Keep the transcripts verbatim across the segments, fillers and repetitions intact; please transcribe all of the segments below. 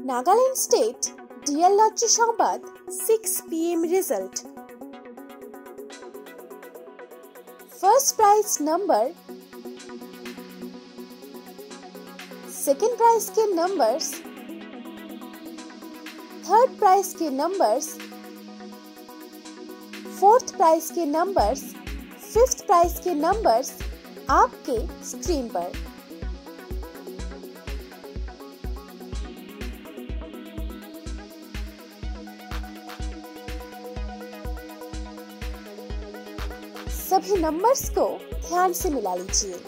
Nagaland State D L Lottery Sambad six P M result. First prize number, second prize के numbers, third prize के numbers, fourth prize के numbers, fifth prize के numbers आपके screen पर। सभी numbers को ध्यान से मिला लीजिए।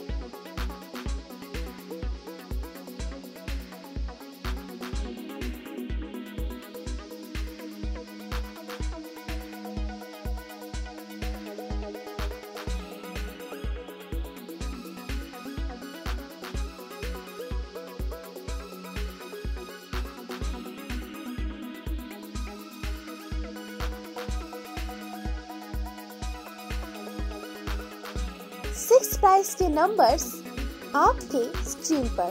सिक्स प्राइज के नंबर्स आपके स्क्रीन पर।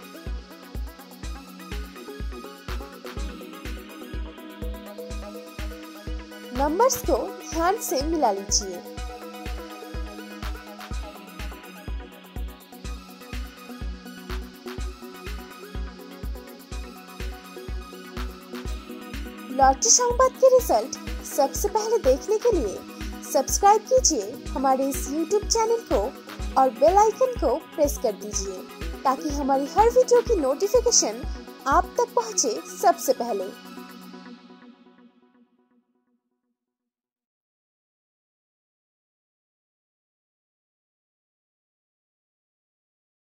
नंबर्स को ध्यान से मिला लीजिए। लॉटरी संवाद के रिजल्ट सबसे पहले देखने के लिए सब्सक्राइब कीजिए हमारे इस यूट्यूब चैनल को और बेल आइकन को प्रेस कर दीजिए ताकि हमारी हर वीडियो की नोटिफिकेशन आप तक पहुंचे सबसे पहले।